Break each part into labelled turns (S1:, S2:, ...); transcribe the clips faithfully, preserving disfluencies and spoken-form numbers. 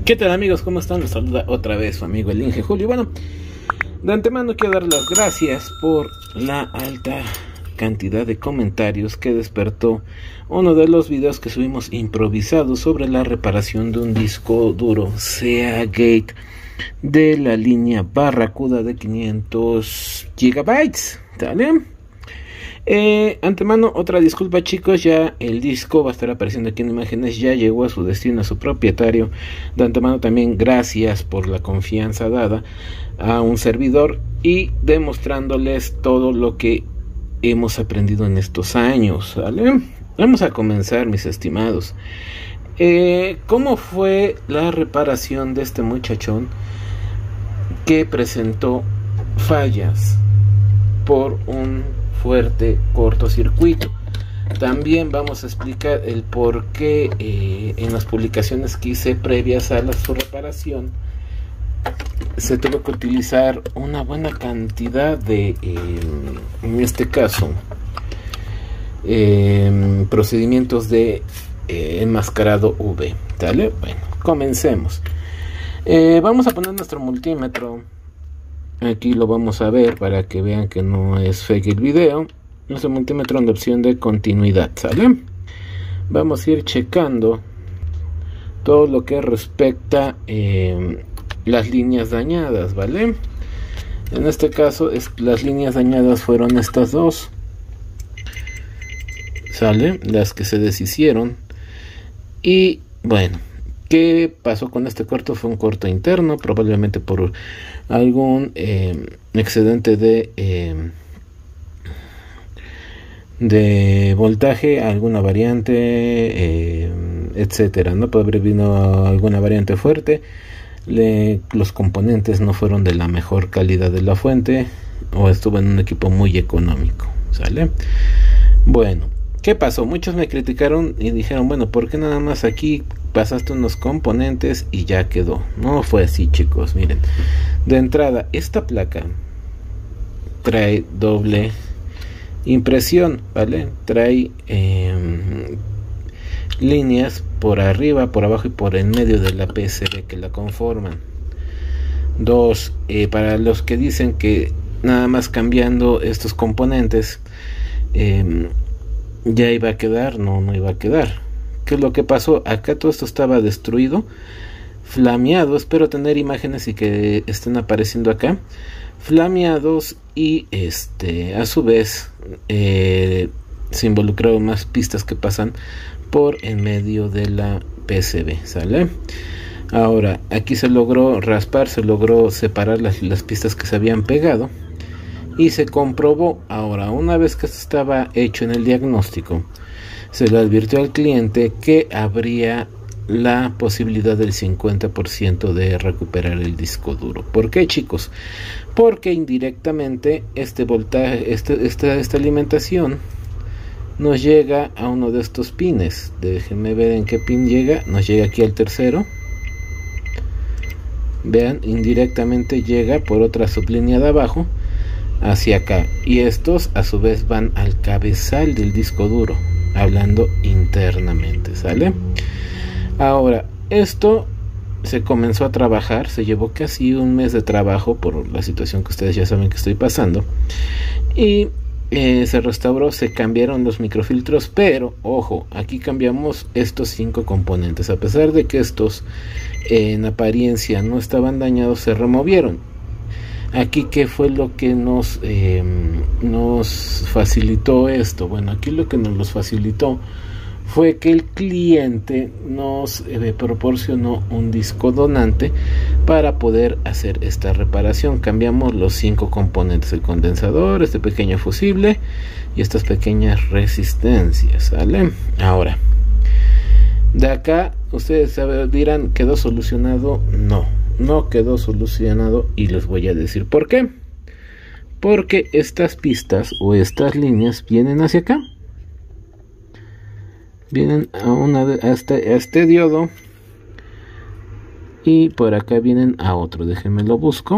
S1: ¿Qué tal, amigos? ¿Cómo están? Les saluda otra vez su amigo el Inge Julio. Bueno, de antemano quiero dar las gracias por la alta cantidad de comentarios que despertó uno de los videos que subimos improvisados sobre la reparación de un disco duro Seagate de la línea Barracuda de quinientos gigabytes. ¿Vale? Eh, antemano, otra disculpa, chicos, ya el disco va a estar apareciendo aquí en imágenes, ya llegó a su destino, a su propietario. De antemano también gracias por la confianza dada a un servidor y demostrándoles todo lo que hemos aprendido en estos años, ¿vale? Vamos a comenzar, mis estimados. Eh, ¿Cómo fue la reparación de este muchachón que presentó fallas por un fuerte cortocircuito? También vamos a explicar el por qué eh, en las publicaciones que hice previas a la su reparación se tuvo que utilizar una buena cantidad de, eh, en este caso, eh, procedimientos de eh, enmascarado U V. ¿Vale? Bueno, comencemos. Eh, vamos a poner nuestro multímetro. Aquí lo vamos a ver para que vean que no es fake el video. Nuestro multímetro en la opción de continuidad, ¿sale? Vamos a ir checando todo lo que respecta eh, las líneas dañadas, ¿vale? En este caso es, las líneas dañadas fueron estas dos, ¿sale? Las que se deshicieron. Y bueno, ¿qué pasó con este corto? Fue un corto interno, probablemente por algún eh, excedente de eh, de voltaje, alguna variante, eh, etcétera, no puede haber vino alguna variante fuerte. Le, los componentes no fueron de la mejor calidad de la fuente, o estuvo en un equipo muy económico, ¿sale? Bueno, ¿qué pasó? Muchos me criticaron y dijeron, bueno, ¿por qué nada más aquí pasaste unos componentes y ya quedó? No fue así, chicos. Miren, de entrada, esta placa trae doble impresión, ¿vale? Trae eh, líneas por arriba, por abajo y por en medio de la P C B que la conforman. Dos, eh, para los que dicen que nada más cambiando estos componentes eh, ya iba a quedar, no, no iba a quedar. ¿Qué es lo que pasó? Acá todo esto estaba destruido, flameado. Espero tener imágenes y que estén apareciendo acá, flameados, y este a su vez eh, se involucraron más pistas que pasan por en medio de la P C B, ¿sale? Ahora, aquí se logró raspar, se logró separar las, las pistas que se habían pegado y se comprobó. Ahora, una vez que esto estaba hecho en el diagnóstico, se le advirtió al cliente que habría la posibilidad del cincuenta por ciento de recuperar el disco duro. ¿Por qué, chicos? Porque indirectamente este voltaje, este, esta, esta alimentación nos llega a uno de estos pines. Déjenme ver en qué pin llega. Nos llega aquí al tercero. Vean, indirectamente llega por otra sublínea de abajo hacia acá, y estos a su vez van al cabezal del disco duro, hablando internamente, ¿sale? Ahora, esto se comenzó a trabajar, se llevó casi un mes de trabajo por la situación que ustedes ya saben que estoy pasando, y eh, se restauró, se cambiaron los microfiltros, pero ojo, aquí cambiamos estos cinco componentes. A pesar de que estos eh, en apariencia no estaban dañados, se removieron. Aquí, ¿qué fue lo que nos eh, nos facilitó esto? Bueno, aquí lo que nos los facilitó fue que el cliente nos eh, proporcionó un disco donante para poder hacer esta reparación. Cambiamos los cinco componentes: el condensador, este pequeño fusible y estas pequeñas resistencias, ¿vale? Ahora, de acá ustedes dirán, ¿quedó solucionado? No, no quedó solucionado, y les voy a decir por qué. Porque estas pistas o estas líneas vienen hacia acá, vienen a, una, a, este, a este diodo, y por acá vienen a otro. Déjenme lo busco.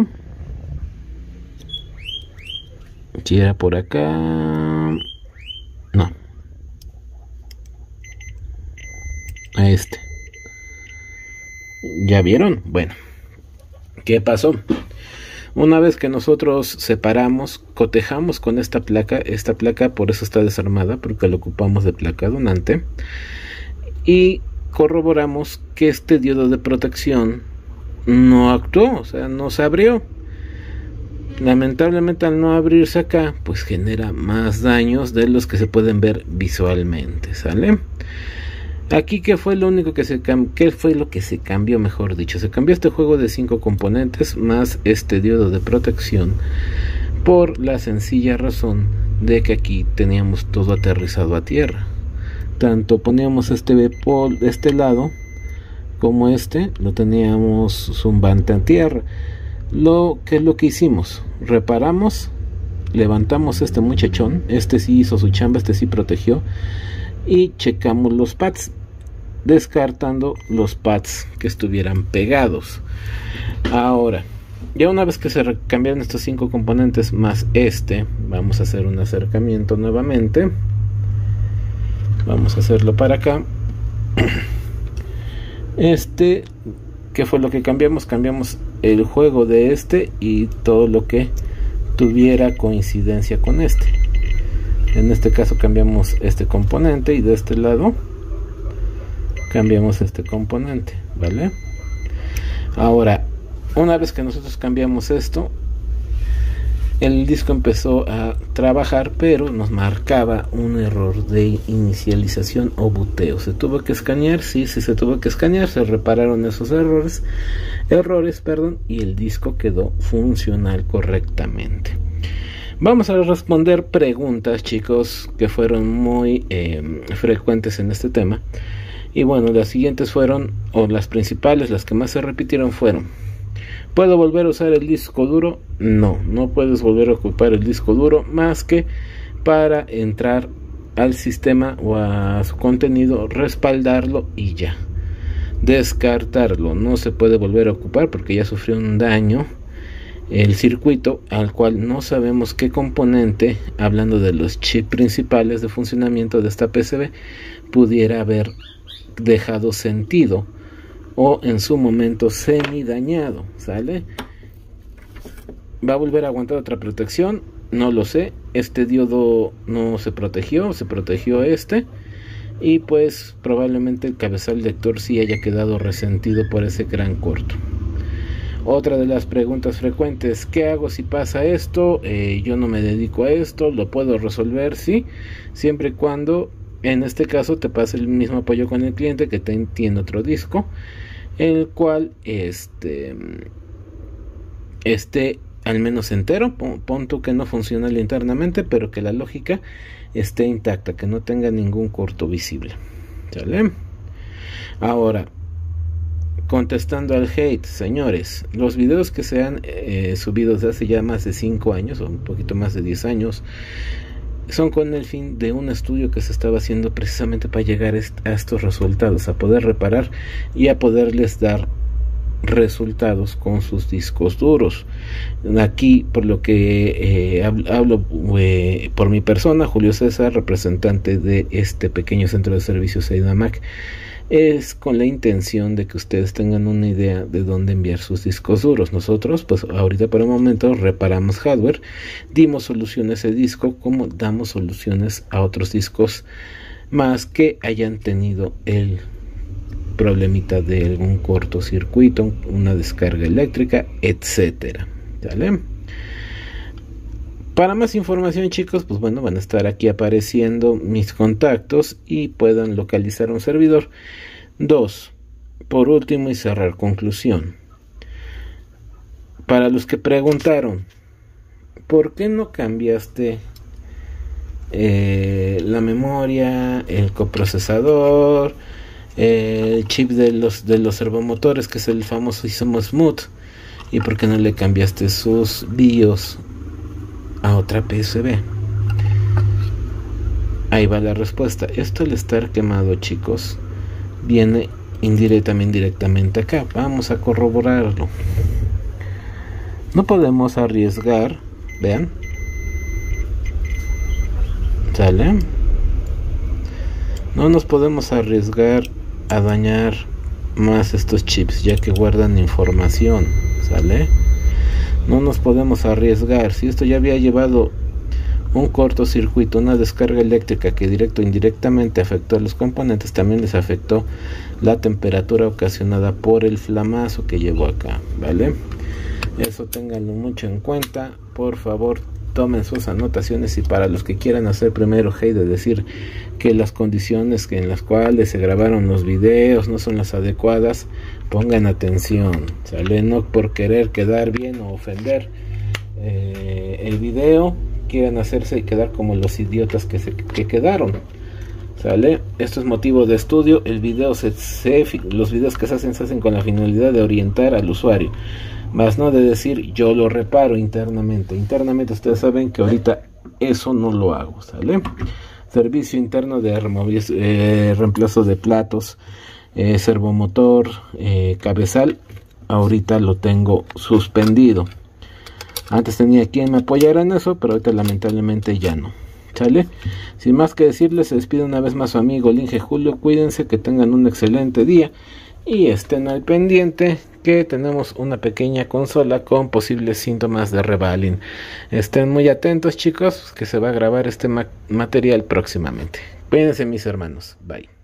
S1: Si era por acá, no, a este. ¿Ya vieron? Bueno, ¿qué pasó? Una vez que nosotros separamos, cotejamos con esta placa, esta placa por eso está desarmada, porque la ocupamos de placa donante, y corroboramos que este diodo de protección no actuó, o sea, no se abrió. Lamentablemente, al no abrirse acá, pues genera más daños de los que se pueden ver visualmente, ¿sale? Aquí, ¿qué fue lo único que se cambió? ¿Qué fue lo que se cambió, mejor dicho? Se cambió este juego de cinco componentes más este diodo de protección por la sencilla razón de que aquí teníamos todo aterrizado a tierra. Tanto poníamos este pol, este lado como este, lo teníamos zumbante a tierra. Lo que es lo que hicimos, reparamos, levantamos este muchachón, este sí hizo su chamba, este sí protegió, y checamos los pads, descartando los pads que estuvieran pegados. Ahora, ya una vez que se cambiaron estos cinco componentes más este, vamos a hacer un acercamiento nuevamente. Vamos a hacerlo para acá. Este, ¿qué fue lo que cambiamos? Cambiamos el juego de este y todo lo que tuviera coincidencia con este. En este caso cambiamos este componente y de este lado cambiamos este componente, ¿vale? Ahora, una vez que nosotros cambiamos esto, el disco empezó a trabajar, pero nos marcaba un error de inicialización o buteo. Se tuvo que escanear, sí, sí se tuvo que escanear, se repararon esos errores, errores, perdón, y el disco quedó funcional correctamente. Vamos a responder preguntas, chicos, que fueron muy eh, frecuentes en este tema. Y bueno, las siguientes fueron, o las principales, las que más se repitieron fueron: ¿puedo volver a usar el disco duro? No, no puedes volver a ocupar el disco duro más que para entrar al sistema o a su contenido, respaldarlo y ya. Descartarlo, no se puede volver a ocupar porque ya sufrió un daño el circuito, al cual no sabemos qué componente, hablando de los chips principales de funcionamiento de esta P C B, pudiera haber dejado sentido o en su momento semi dañado, ¿sale? ¿Va a volver a aguantar otra protección? No lo sé. Este diodo no se protegió, se protegió este, y pues probablemente el cabezal lector sí haya quedado resentido por ese gran corto. Otra de las preguntas frecuentes: ¿qué hago si pasa esto? Eh, yo no me dedico a esto, ¿lo puedo resolver? Sí, siempre y cuando en este caso te pase el mismo apoyo con el cliente, que te tiene otro disco, el cual este esté al menos entero. Pon, pon tú que no funciona internamente, pero que la lógica esté intacta, que no tenga ningún corto visible, ¿sale? Ahora, contestando al hate, señores, los videos que se han eh, subido desde hace ya más de cinco años o un poquito más de diez años son con el fin de un estudio que se estaba haciendo precisamente para llegar a estos resultados, a poder reparar y a poderles dar resultados con sus discos duros. Aquí, por lo que eh, hablo eh, por mi persona, Julio César, representante de este pequeño centro de servicios Aidamac, es con la intención de que ustedes tengan una idea de dónde enviar sus discos duros. Nosotros, pues ahorita por el momento reparamos hardware, dimos solución a ese disco, como damos soluciones a otros discos más que hayan tenido el problemita de algún cortocircuito, una descarga eléctrica, etcétera. ¿Vale? Para más información, chicos, pues bueno, van a estar aquí apareciendo mis contactos y puedan localizar un servidor. Dos, por último y cerrar conclusión. Para los que preguntaron, ¿por qué no cambiaste eh, la memoria, el coprocesador, el chip de los, de los servomotores, que es el famosísimo Smooth? ¿Y por qué no le cambiaste sus BIOS a otra P C B? Ahí va la respuesta. Esto, al estar quemado, chicos, viene indirectamente directamente acá. Vamos a corroborarlo. No podemos arriesgar, vean, ¿sale? No nos podemos arriesgar a dañar más estos chips, ya que guardan información, ¿sale? No nos podemos arriesgar. Si esto ya había llevado un cortocircuito, una descarga eléctrica que directo o indirectamente afectó a los componentes, también les afectó la temperatura ocasionada por el flamazo que llevó acá, ¿vale? Eso ténganlo mucho en cuenta, por favor tomen sus anotaciones. Y para los que quieran hacer primero hey de decir que las condiciones en las cuales se grabaron los videos no son las adecuadas, pongan atención, ¿sale? No por querer quedar bien o ofender eh, el video quieran hacerse y quedar como los idiotas que, se, que quedaron, ¿sale? Esto es motivo de estudio. El video se, se, los videos que se hacen se hacen con la finalidad de orientar al usuario, más no de decir yo lo reparo internamente. Internamente ustedes saben que ahorita eso no lo hago, ¿sale? Servicio interno de eh, reemplazo de platos, eh, servomotor, eh, cabezal, ahorita lo tengo suspendido. Antes tenía quien me apoyara en eso, pero ahorita lamentablemente ya no, ¿sale? Sin más que decirles, se despide una vez más su amigo el Inge Julio. Cuídense, que tengan un excelente día y estén al pendiente que tenemos una pequeña consola con posibles síntomas de rebalín. Estén muy atentos, chicos, que se va a grabar este ma- material próximamente. Cuídense, mis hermanos. Bye.